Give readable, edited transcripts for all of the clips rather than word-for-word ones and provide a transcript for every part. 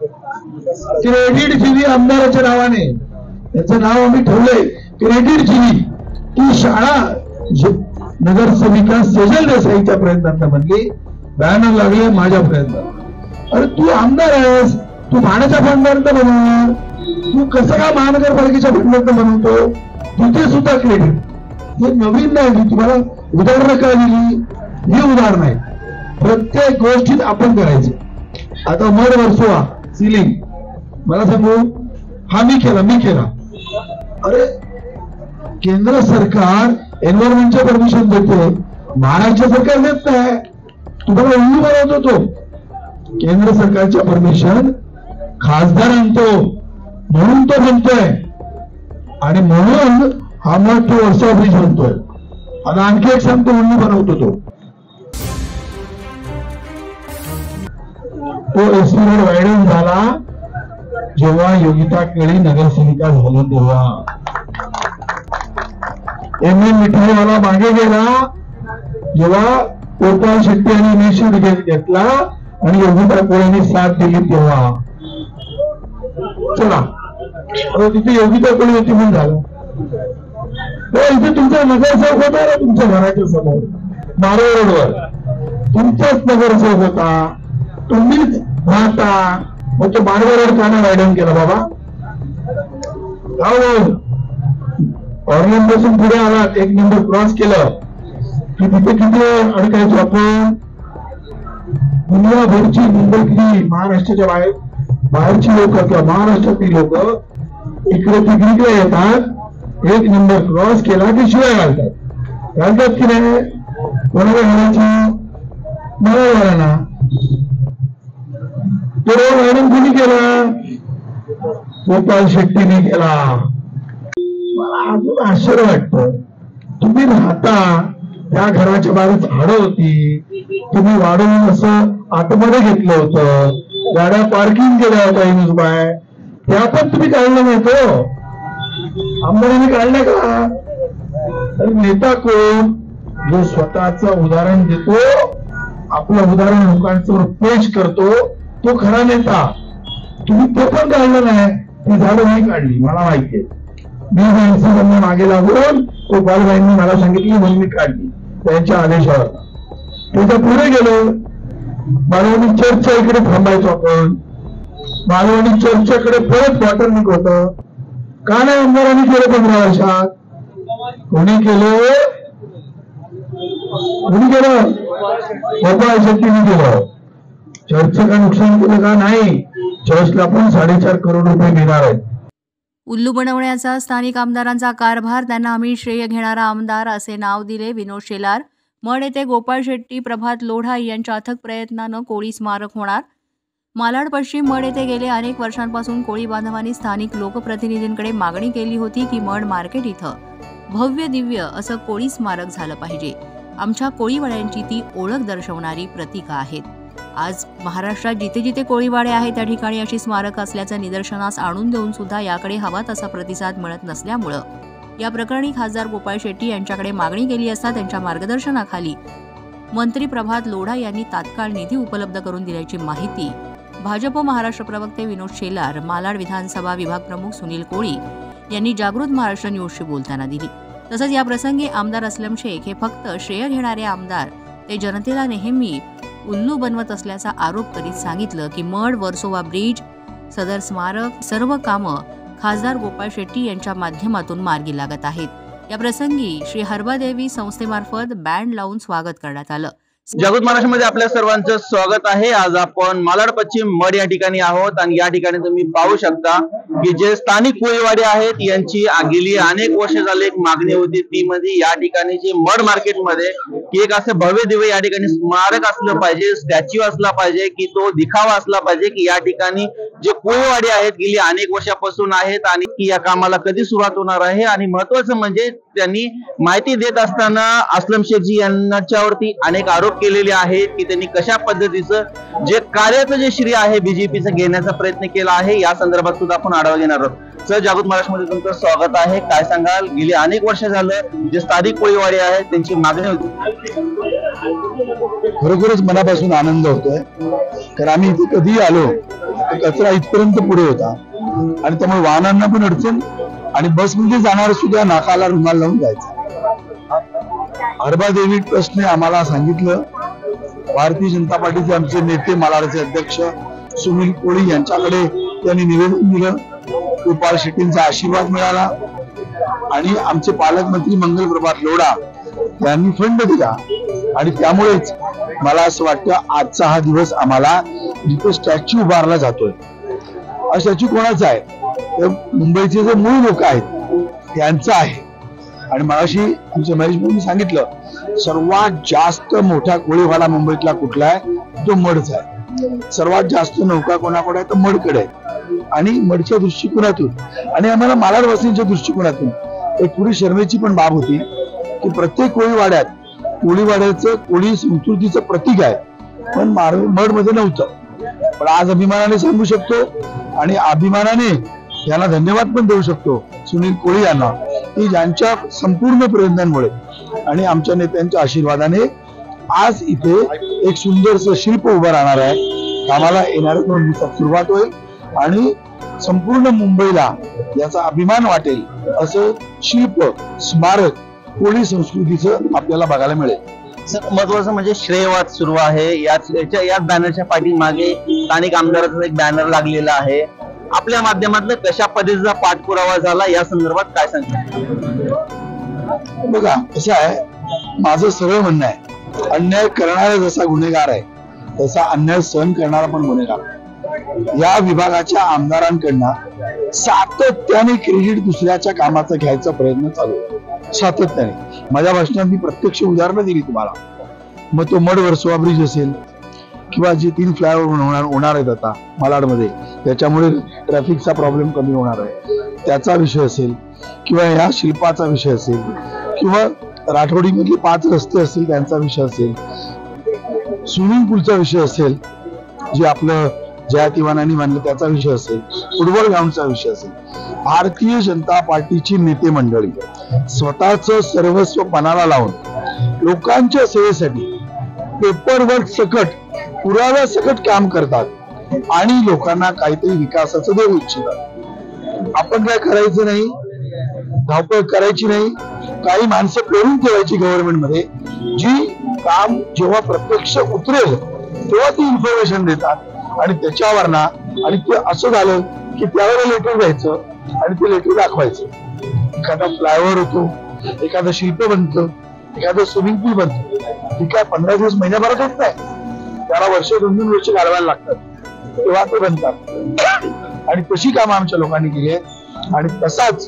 Credit जीवी आमदाराच्या नावाने, त्याचं नाव आम्ही ठेवलंय क्रेडिट जीवी. ती शाळा नगरसेविका सेजल देसाईच्या प्रयत्नांना बनली, बॅनर लागले माझ्या प्रयत्नात. अरे तू आमदार आहेस, तू ठाण्याच्या फंडात बनवणार, तू कसं काय महानगरपालिकेच्या फंडात बनवतो? तिथे सुद्धा क्रेडिट. हे नवीन नाही, मी तुम्हाला उदाहरणं काय दिली, ही उदाहरण आहे. प्रत्येक गोष्टीत आपण करायचं. आता मड वर्सोवा सिलिंग मला सांगू, हा मी केला. अरे केंद्र सरकार एन्व्हायरमेंटचं परमिशन देते, महाराष्ट्र सरकार देत नाही. तुम्हाला उल्लू बनवतो तो. केंद्र सरकारच्या परमिशन खासदार आणतो म्हणून तो बनतोय, आणि म्हणून हा मग तो वर्षा ब्रिज बनतोय. आता आणखी एक सांगतो, उल्लू बनवतो तो एसटी रोड वायडन झाला जेव्हा योगिता केळी नगरसेविका झाली तेव्हा. एम मिठाईवाला मागे गेला जेव्हा गोपाळ शेट्टी यांनी इनिशिएटिव्ह घेतला आणि योगिता कोळींनी साथ दिली तेव्हा. चला तिथे योगिता कोळी होती म्हणून झालं. इथे तुमचा नगरसेवक होता ना, तुमच्या घराच्या समोर मारो रोडवर तुमचाच नगरसेवक होता, तुम्हीच राहता. मग तो मारो रोड का नाही वायडन केला बाबा? ऑर्गन पासून पुढे आलात, 1 नंबर क्रॉस केलं की तिथे किती अडकायचो आपण. दुनियाभरची मुंबईतली, महाराष्ट्राच्या बाहेरची लोक किंवा महाराष्ट्रातील लोक इकडे पिकनिकला येतात, 1 नंबर क्रॉस केला की शिवाय घालतात की नाही? कोणाला घालायची? मला घाला. तो वायडन कुणी केला? गोपाळ शेट्टीने केला. मला अजून आश्चर्य वाटतं, तुम्ही राहता त्या घराच्या बाहेर झाडं होती, तुम्ही वाढवून असं आतमध्ये घेतलं होतं, गाड्या पार्किंग केल्या होत्या इनुजबाय, त्या पण तुम्ही काढलं नाही. तो आमदारांनी काढल्या का? नेता कोण? जो स्वतःचं उदाहरण देतो, आपलं उदाहरण लोकांसमोर पेश करतो, तो खरा नेता. तुम्ही ते पण काढलं नाही. ती झाडं मी काढली, मला माहितीये. मी त्यांना मागे लागून गोपालबाईंनी मला सांगितली म्हणून मी काढली त्यांच्या आदेशावर. त्याच्या पुढे गेलो, मालवणी चर्चच्या इकडे थांबायचो आपण. मालवणी चर्चच्याकडे परत वॉटर लीक होतं. का नाही आमदारांनी केलं 15 वर्षात? कोणी केलं? गोपाळ शेट्टीने केलं. चर्चचं का नुकसान केलं का? नाही. चर्चला पण 4.5 करोड रुपये मिळणार आहेत. उल्लू बनवण्याचा स्थानिक आमदारांचा कारभार, त्यांना आम्ही श्रेय घेणारा आमदार असे नाव दिले विनोद शेलार. मड येथे गोपाळ शेट्टी, प्रभात लोढा यांच्या अथक प्रयत्नानं कोळी स्मारक होणार. मालाड पश्चिम मड येथे गेले अनेक वर्षांपासून कोळी बांधवांनी स्थानिक लोकप्रतिनिधींकडे मागणी केली होती की मड मार्केट इथं भव्य दिव्य असं कोळी स्मारक झालं पाहिजे. आमच्या कोळीवाड्यांची ती ओळख दर्शवणारी प्रतीकं आहेत. आज महाराष्ट्रात जिथे जिथे कोळीवाडे आहेत त्या ठिकाणी अशी स्मारक असल्याचं निदर्शनास आणून देऊन सुद्धा याकडे हवा तसा प्रतिसाद मिळत नसल्यामुळं या प्रकरणी खासदार गोपाळ शेट्टी यांच्याकडे मागणी केली असता त्यांच्या मार्गदर्शनाखाली मंत्री प्रभात लोढा यांनी तात्काळ निधी उपलब्ध करून दिल्याची माहिती भाजप महाराष्ट्र प्रवक्ते विनोद शेलार, मालाड विधानसभा विभाग प्रमुख सुनील कोळी यांनी जागृत महाराष्ट्र न्यूजशी बोलताना दिली. तसंच या प्रसंगी आमदार अस्लम शेख हे फक्त श्रेय घेणारे आमदार, ते जनतेला नेहमी उल्लू बनवत असल्याचा आरोप करीत सांगितलं की मड वर्सोवा ब्रिज, सदर स्मारक सर्व कामं खासदार गोपाळ शेट्टी यांच्या माध्यमातून मार्गी लागत आहेत. या प्रसंगी श्री हरबादेवी संस्थेमार्फत बँड लावून स्वागत करण्यात आलं. जागृत महाराष्ट्रामध्ये आपल्या सर्वांचं स्वागत आहे. आज आपण मालाड पश्चिम मड या ठिकाणी आहोत आणि या ठिकाणी तुम्ही पाहू शकता की जे स्थानिक कोळीवाडी आहेत यांची गेली अनेक वर्ष झाली एक मागणी होती, ती म्हणजे या ठिकाणी जे मड मार्केटमध्ये की एक असं भव्य दिव्य या ठिकाणी स्मारक असलं पाहिजे, स्टॅच्यू असला पाहिजे, की तो दिखावा असला पाहिजे की या ठिकाणी जे कोळीवाडी आहेत गेली अनेक वर्षापासून आहेत आणि की या कामाला कधी सुरुवात होणार आहे. आणि महत्वाचं म्हणजे त्यांनी माहिती देत असताना अस्लम शेखजी यांच्यावरती अनेक आरोप केलेले आहेत की त्यांनी कशा पद्धतीचं जे कार्याचं जे श्रेय आहे बीजेपीचं घेण्याचा प्रयत्न केला आहे. या संदर्भात सुद्धा आपण आढावा घेणार आहोत. सर, जागृत महाराष्ट्रामध्ये तुमचं स्वागत आहे. काय सांगाल, गेली अनेक वर्ष झालं जे स्थानिक कोळीवाडी आहे त्यांची मागणी होती? खरोखरच मनापासून आनंद होतोय, कारण आम्ही इथे कधीही आलो तर कचरा इथपर्यंत पुढे होता आणि त्यामुळे वाहनांना पण अडचण आणि बसमध्ये जाणार सुद्धा नाकाला रुमाल लावून जायचा. हरबादेवी ट्रस्टने आम्हाला सांगितलं, भारतीय जनता पार्टीचे आमचे नेते मालाडचे अध्यक्ष सुनील कोळी यांच्याकडे त्यांनी निवेदन दिलं. गोपाळ शेट्टींचा आशीर्वाद मिळाला आणि आमचे पालकमंत्री मंगल प्रभात लोढा यांनी फंड दिला आणि त्यामुळेच मला असं वाटतं आजचा हा दिवस आम्हाला जिथे स्टॅच्यू उभारला जातोय, हा स्टॅच्यू कोणाचा आहे तर मुंबईचे जे मूळ लोक आहेत त्यांचा आहे. आणि मगाशी आमच्या महेश भाऊंनी सांगितलं, सर्वात जास्त मोठा कोळीवाडा मुंबईतला कुठला आहे, तो मडचा आहे. सर्वात जास्त नौका कोणाकडे आहे तर मडकडे आहे. आणि मडच्या दृष्टिकोनातून आणि आम्हाला मालाडवासींच्या दृष्टिकोनातून एक थोडी शर्मेची पण बाब होती की प्रत्येक कोळीवाड्यात कोळीवाड्याचं कोळी संस्कृतीचं प्रतीक आहे, पण मडमध्ये नव्हतं. पण आज अभिमानाने सांगू शकतो आणि अभिमानाने यांना धन्यवाद पण देऊ शकतो सुनील कोळी यांना, की ज्यांच्या संपूर्ण प्रयत्नांमुळे आणि आमच्या नेत्यांच्या आशीर्वादाने आज इथे एक सुंदरसं शिल्प उभं राहणार आहे. कामाला येणाऱ्या 2 दिवसात सुरुवात होईल आणि संपूर्ण मुंबईला याचा अभिमान वाटेल असं शिल्प स्मारक कोळी संस्कृतीचं आपल्याला बघायला मिळेल. सर, महत्वाचं म्हणजे श्रेयवाद सुरू आहे. याच बॅनरच्या पाठीमागे स्थानिक आमदाराचा एक बॅनर लागलेला आहे. आपल्या माध्यमातून कशा पद्धतीचा पाठपुरावा झाला या संदर्भात काय सांगता? बघा, कसं आहे, माझं सरळ म्हणणं आहे, अन्याय करणारा जसा गुन्हेगार आहे तसा अन्याय सहन करणारा पण गुन्हेगार. या विभागाच्या आमदारांकडनं सातत्याने क्रेडिट दुसऱ्याच्या कामाचा घ्यायचा प्रयत्न चालू आहे, सातत्याने. माझ्या भाषणात मी प्रत्यक्ष उदाहरणं दिली तुम्हाला. मग तो मड वर्सोवा ब्रिज असेल किंवा जे 3 फ्लायओव्हर होणार आहेत आता मालाडमध्ये, त्याच्यामुळे ट्रॅफिकचा प्रॉब्लेम कमी होणार आहे, त्याचा विषय असेल किंवा या शिल्पाचा विषय असेल किंवा राठोडीमधले 5 रस्ते असतील त्यांचा विषय असेल, स्विमिंग पूलचा विषय असेल जे आपलं जयातिवानांनी मानलं त्याचा विषय असेल, फुटबॉल ग्राउंडचा विषय असेल. भारतीय जनता पार्टीची नेते मंडळी स्वतःच सर्वस्व पणाला लावून लोकांच्या सेवेसाठी पेपरवर्क सकट, पुराव्या सकट काम करतात आणि लोकांना काहीतरी विकासाचं देऊ इच्छितात. आपण काय करायचं नाही, धावपळ करायची नाही, काही माणसं पेरून ठेवायची गव्हर्नमेंटमध्ये, जी काम जेव्हा प्रत्यक्ष उतरेल तेव्हा ती इन्फॉर्मेशन देतात आणि त्याच्यावर ना, आणि ते असं झालं की त्यावर लेटर द्यायचं आणि ते लेटर दाखवायचं. एखादा फ्लायओव्हर होतो, एखादं शिल्प बनतं, एखादं स्विमिंग पूल बनतं, ठीक आहे, 15 दिवस महिन्याभरात होत नाही, त्याला वर्ष 2-2 वर्ष घालवायला लागतात, तेव्हा ते बनतात. आणि तशी कामं आमच्या लोकांनी केली आहेत आणि तसाच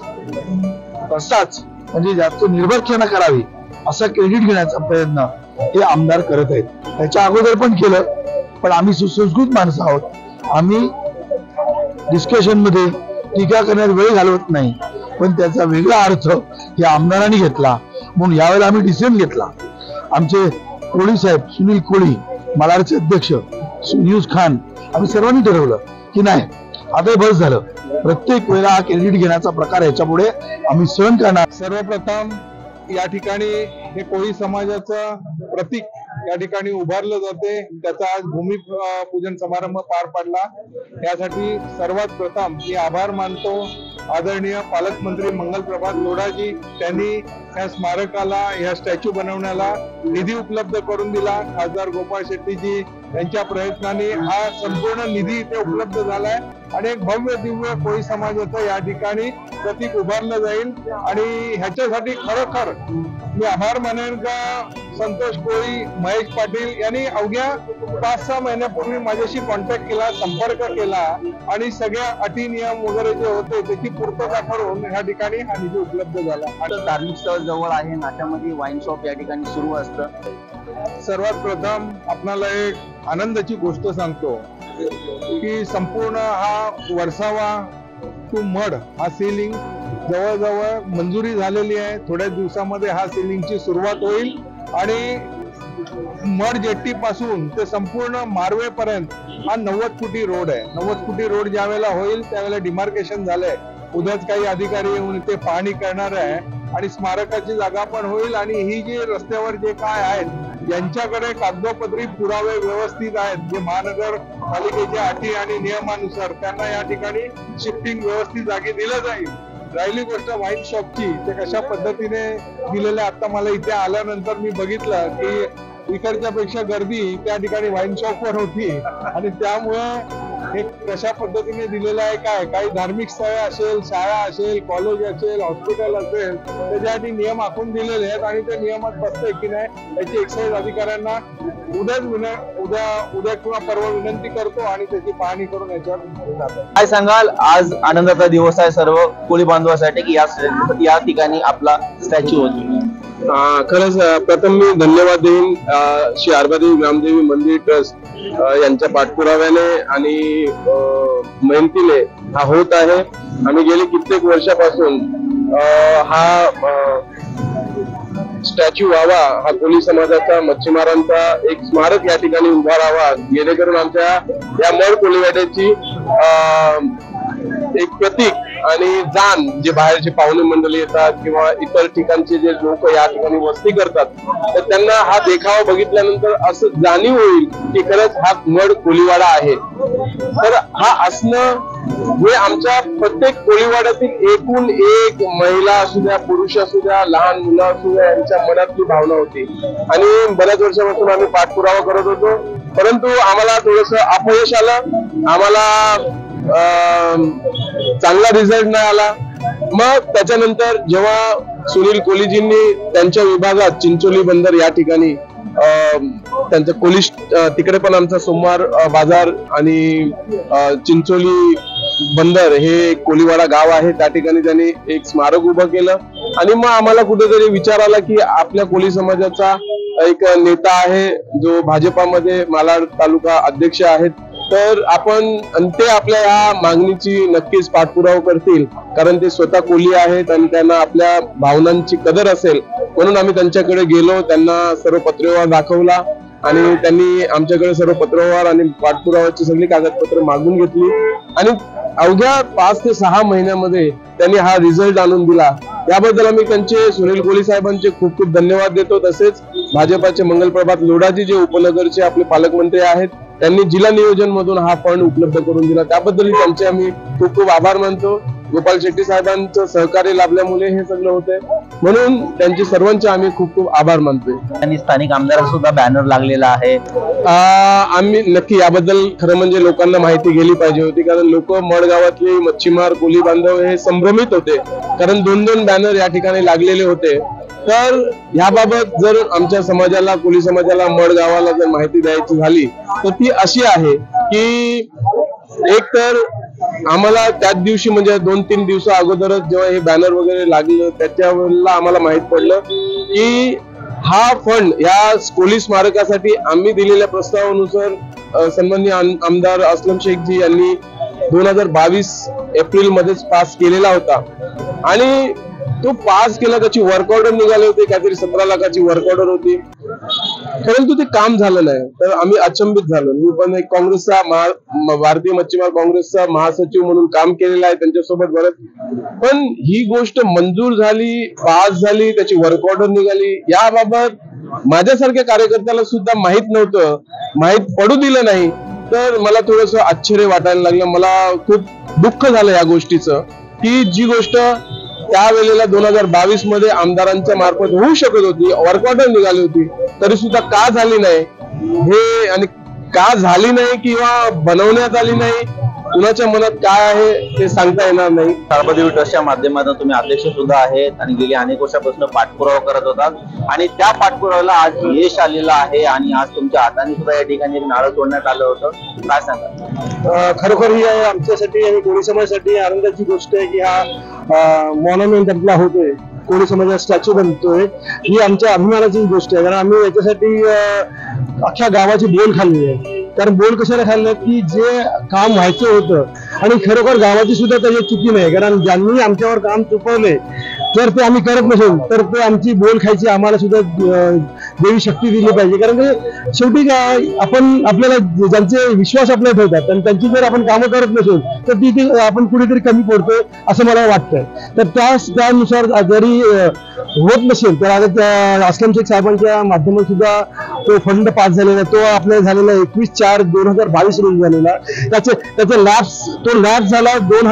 म्हणजे जास्त निर्भरक्षणा करावी असा क्रेडिट घेण्याचा प्रयत्न हे आमदार करत आहेत. त्याच्या अगोदर पण केलं, पण आम्ही सुसंस्कृत माणसं आहोत. आम्ही डिस्कशन मध्ये टीका करण्यात वेळ घालवत नाही, पण त्याचा वेगळा अर्थ या आमदारांनी घेतला म्हणून यावेळेला आम्ही डिसिजन घेतला. आमचे कोळी साहेब सुनील कोळी, मालाडचे अध्यक्ष यूस खान, आम्ही सर्वांनी ठरवलं की नाही, आता बस झालं, प्रत्येक वेळेला हा क्रेडिट घेण्याचा प्रकार याच्या पुढे आम्ही सहन करणार. सर्वप्रथम या ठिकाणी हे कोळी समाजाचं प्रतीक या ठिकाणी उभारलं जाते, त्याचा आज भूमिपूजन समारंभ पार पडला. यासाठी सर्वात प्रथम मी आभार मानतो आदरणीय पालकमंत्री मंगल प्रभात लोढाजी, त्यांनी या स्मारकाला, या स्टॅच्यू बनवण्याला निधी उपलब्ध करून दिला. खासदार गोपाळ शेट्टीजी यांच्या प्रयत्नाने हा संपूर्ण निधी इथे उपलब्ध झालाय आणि एक भव्य दिव्य कोळी समाजाचं या ठिकाणी प्रतीक उभारलं जाईल. आणि ह्याच्यासाठी खरोखर मी आभार मानेन का संतोष कोळी, महेश पाटील यांनी अवघ्या 5-6 महिन्यापूर्वी माझ्याशी कॉन्टॅक्ट केला, संपर्क केला आणि सगळ्या अटी नियम वगैरे जे होते त्याची पूर्तता करून या ठिकाणी हा निधी उपलब्ध झाला. आता धार्मिक स्थळ जवळ आहे, नाट्यामध्ये वाईन शॉप या ठिकाणी सुरू असतं. सर्वात प्रथम आपल्याला एक आनंदाची गोष्ट सांगतो की संपूर्ण हा वर्सावा टू मड हा सेलिंग जवळजवळ मंजुरी झालेली आहे. थोड्या दिवसामध्ये हा सेलिंगची सुरुवात होईल आणि मड जेट्टी पासून ते संपूर्ण मारवेपर्यंत हा 90 फुटी रोड आहे. 90 फुटी रोड ज्या वेळेला होईल त्यावेळेला डिमार्केशन झालंय उद्याच काही अधिकारी येऊन ते पाहणी करणार आहे आणि स्मारकाची जागा पण होईल आणि ही जी रस्त्यावर जे काय आहेत यांच्याकडे कागदोपत्री पुरावे व्यवस्थित आहेत जे महानगरपालिकेच्या अटी आणि नियमानुसार त्यांना या ठिकाणी शिफ्टिंग व्यवस्थित जागी दिलं जाईल. राहिली गोष्ट वाईन शॉपची, ते कशा पद्धतीने दिलेले आता मला इथे आल्यानंतर मी बघितलं की इकडच्या पेक्षा गर्दी त्या ठिकाणी वाईन शॉपवर होती आणि त्यामुळे हे कशा पद्धतीने दिलेलं आहे काय काही धार्मिक स्थळे असेल, शाळा असेल, कॉलेज असेल, हॉस्पिटल असेल त्याच्यासाठी नियम आखून दिलेले आहेत आणि ते नियमात बसतंय की नाही याची एक्साईज अधिकाऱ्यांना उद्या किंवा परवा विनंती करतो आणि त्याची पाहणी करून याच्यावर. काय सांगाल, आज आनंदाचा दिवस आहे सर्व कोळी बांधवासाठी की या ठिकाणी आपला स्टॅच्यू होतो? खरंच प्रथम मी धन्यवाद देईन श्री आरबादेवी ग्रामदेवी मंदिर ट्रस्ट यांच्या पाठपुराव्याने आणि मेहनतीने हा होत आहे. आम्ही गेली कित्येक वर्षापासून हा स्टॅच्यू व्हावा, हा कोळी समाजाचा मच्छीमारांचा एक स्मारक या ठिकाणी उभा राहावा, जेणेकरून आमच्या या मड कोळीवाड्याची एक प्रतीक आणि जाण जे बाहेरचे पाहुणे मंडळी येतात किंवा इतर ठिकाणचे जे लोक या ठिकाणी वस्ती करतात तर त्यांना हा देखावा बघितल्यानंतर असं जाणीव होईल की खरंच हा मड कोळीवाडा आहे. तर हा असणं हे आमच्या प्रत्येक कोळीवाड्यातील एकूण एक महिला असू द्या, पुरुष असू द्या, लहान मुलं असू द्या यांच्या मनातली भावना होती आणि बऱ्याच वर्षापासून आम्ही पाठपुरावा करत होतो, परंतु आम्हाला थोडस अपयश आलं, आम्हाला चांगला रिझल्ट नाही आला. मग त्याच्यानंतर जेव्हा सुनील कोलीजींनी त्यांच्या विभागात चिंचोली बंदर या ठिकाणी त्यांचं कोली तिकडे पण आमचा सोमवार बाजार आणि चिंचोली बंदर हे कोळीवाडा गाव आहे त्या ठिकाणी त्यांनी एक स्मारक उभं केलं आणि मग आम्हाला कुठेतरी विचार आला की आपल्या कोळी समाजाचा एक नेता आहे जो भाजपामध्ये मालाड तालुका अध्यक्ष आहेत, तर आपण ते आपल्या या मागणीची नक्कीच पाठपुरावा करतील कारण ते स्वतः कोळी आहेत आणि त्यांना आपल्या भावनांची कदर असेल म्हणून आम्ही त्यांच्याकडे गेलो, त्यांना सर्व पत्रव्यवहार दाखवला आणि त्यांनी आमच्याकडे सर्व पत्रव्यवहार आणि पाठपुराव्याची सगळी कागदपत्र मागून घेतली आणि अवघ्या 5 ते 6 महिन्यामध्ये त्यांनी हा रिझल्ट आणून दिला. याबद्दल आम्ही त्यांचे सुनील कोली साहेबांचे खूप खूप धन्यवाद देतो. तसेच भाजपाचे मंगलप्रभात लोढाजी जे उपनगरचे आपले पालकमंत्री आहेत त्यांनी जिल्हा नियोजन मधून हा फंड उपलब्ध करून दिला, त्याबद्दल त्यांचे आम्ही खूप खूप आभार मानतो. गोपाल शेट्टी साहेबांचं सहकार्य लाभल्यामुळे हे सगळं होतंय म्हणून त्यांचे सर्वांचे आम्ही खूप खूप आभार मानतोय. आणि स्थानिक आमदारांचा सुद्धा बॅनर लागलेला आहे. आम्ही नक्की याबद्दल खरं म्हणजे लोकांना माहिती गेली पाहिजे होती कारण लोक मडगावातले मच्छीमार कोळी बांधव हे संभ्रमित होते कारण 2-2 बॅनर या ठिकाणी लागलेले होते. तर याबाबत जर आमच्या समाजाला कोळी समाजाला मडगावाला जर माहिती द्यायची झाली तर ती अशी आहे की एक तर आम्हाला त्याच दिवशी म्हणजे 2-3 दिवसा अगोदरच जेव्हा हे बॅनर वगैरे लागलं त्याच्यावेळेला आम्हाला माहित पडलं की हा फंड या कोळी स्मारकासाठी आम्ही दिलेल्या प्रस्तावानुसार सन्माननीय आमदार अस्लम शेखजी यांनी 2022 एप्रिल मध्येच पास केलेला होता आणि तो पास केला, त्याची वर्क ऑर्डर निघाले होते, काहीतरी 17 लाखाची वर्क ऑर्डर होती, परंतु ते काम झालं नाही. तर आम्ही अचंबित झालो. मी पण एक काँग्रेसचा भारतीय मच्छीमार काँग्रेसचा महासचिव म्हणून काम केलेलं आहे त्यांच्यासोबत बरंच, पण ही गोष्ट मंजूर झाली, पास झाली, त्याची वर्क ऑर्डर निघाली, याबाबत माझ्यासारख्या कार्यकर्त्याला सुद्धा माहित नव्हतं, माहित पडू दिलं नाही. तर मला थोडंसं आश्चर्य वाटायला लागलं, मला खूप दुःख झालं या गोष्टीचं की जी गोष्ट त्यावेळेला 2022 मध्ये आमदारांच्या मार्फत होऊ शकत होती, वर्क ऑर्डर निघाली होती, तरी सुद्धा का झाली नाही हे आणि का झाली नाही किंवा बनवण्यात आली नाही कुणाच्या मनात काय आहे ते सांगता येणार नाही. आरबादेवी ट्रस्टच्या माध्यमातून तुम्ही अध्यक्ष सुद्धा आहेत आणि गेली अनेक वर्षापासून पाठपुरावा करत होतात आणि त्या पाठपुराव्याला आज यश आलेलं आहे आणि आज तुमच्या हाताने सुद्धा या ठिकाणी एक नारळ तोडण्यात आलं होतं, काय सांगा? खरोखर ही आमच्यासाठी आणि कोळी समाजासाठी आनंदाची गोष्ट आहे की हा मॉन्युमेंट आपला होतोय, कोळी समाजाचा स्टॅच्यू बनतोय, ही आमच्या अभिमानाची गोष्ट आहे कारण आम्ही याच्यासाठी अख्ख्या गावाची बोल खाल्ली आहे. कारण बोल कशाला खाल्लं की जे काम व्हायचं होतं आणि खरोखर गावाची सुद्धा त्याची चुकी नाही कारण ज्यांनी आमच्यावर काम चुकवले तर ते आम्ही करत नसेल तर ते आमची बोल खायची आम्हाला सुद्धा देवी शक्ती दिली पाहिजे कारण शेवटी काय आपण आपल्याला ज्यांचे विश्वास आपल्याला ठेवतात आणि त्यांची जर आपण कामं करत नसेल तर ती आपण कुठेतरी कमी पडतोय असं मला वाटतंय. तर त्यानुसार जरी होत नसेल तर आता अस्लम शेख साहेबांच्या माध्यमातून सुद्धा तो फंड पास झालेला तो आपल्या झालेला 21/4/2022 रोजी झालेला. त्याचा लॅप्स झाला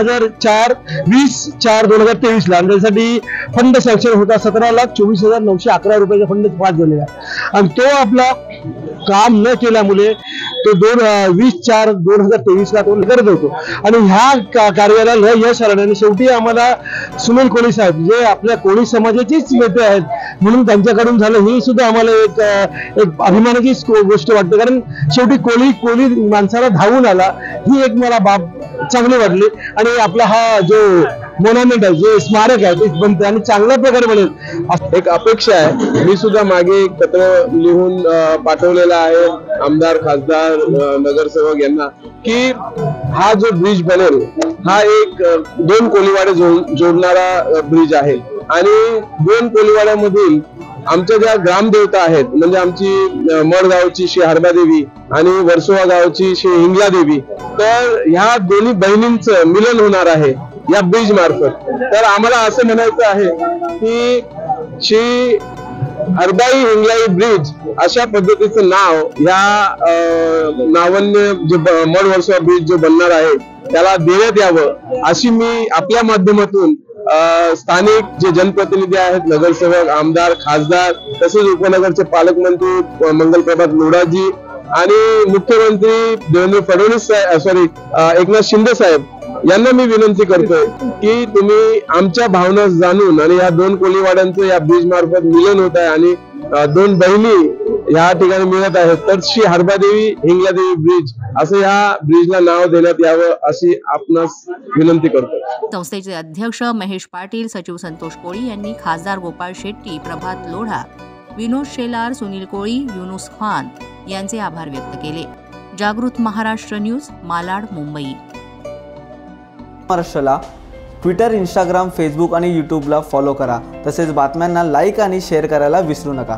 2020/4/2023 ला. त्यासाठी फंड सँक्शन होता 17,24,911 रुपयाचा फंड पास झालेला. आणि तो आपला काम न केल्यामुळे तो 20/4/2023 ला तो करत होतो. आणि ह्या कार्याला यश आलं आणि शेवटी आम्हाला सुनील कोळी साहेब जे आपल्या कोळी समाजाचेच नेते आहेत म्हणून त्यांच्याकडून झालं ही सुद्धा आम्हाला एक अभिमानाची गोष्ट वाटते. कारण शेवटी कोळी माणसाला धावून आला ही एक मला बाब चांगली वाटली. आणि आपला हा जो मोन्युमेंट आहे जे स्मारक आहे ते बनते आणि चांगल्या प्रकारे बनेल एक अपेक्षा आहे. मी सुद्धा मागे एक पत्र लिहून पाठवलेलं आहे आमदार, खासदार, नगरसेवक यांना की हा जो ब्रिज बनेल हा एक 2 कोळीवाडे जोडणारा ब्रिज आहे. आणि 2 कोळीवाड्यामधील आमच्या ज्या ग्रामदेवता आहेत म्हणजे आमची मडगावची श्री हरबादेवी आणि वर्सोवा गावची श्री हिंगला देवी, तर ह्या दोन्ही बहिणींचं मिलन होणार आहे या ब्रिज मार्फत. तर आम्हाला असं म्हणायचं आहे की श्री हरबाई हिंगलाई ब्रिज अशा पद्धतीचं नाव ह्या नावन्य जे मड वर्सोवा ब्रिज जो बनणार आहे त्याला देण्यात यावं अशी मी आपल्या माध्यमातून स्थानिक जे जनप्रतिनिधी आहेत, नगरसेवक, आमदार, खासदार, तसेच उपनगरचे पालकमंत्री मंगलप्रभात लोढाजी आणि मुख्यमंत्री देवेंद्र फडणवीस एकनाथ शिंदे साहेब यांना मी विनंती करतोय की तुम्ही आमच्या भावना जाणून आणि या 2 कोळीवाड्यांचं या ब्रिज मार्फत मिलन होत आहे आणि 2 बहिणी या ठिकाणी मिळत आहेत. तर श्री हरबादेवी हिंगलादेवी ब्रिज असं या ब्रिजला नाव देण्यात यावं अशी आपणास विनंती करतो. संस्थेचे अध्यक्ष महेश पाटील, सचिव संतोष कोळी यांनी खासदार गोपाळ शेट्टी, प्रभात लोढा, विनोद शेलार, सुनील कोळी, युनुस खान यांचे आभार व्यक्त केले. जागृत महाराष्ट्र न्यूज, मालाड, मुंबई. महाराष्ट्राला ट्विटर, इंस्टाग्राम, फेसबुक आणि यूट्यूबला फॉलो करा. तसेच बातम्यांना लाईक आणि शेअर करायला विसरू नका.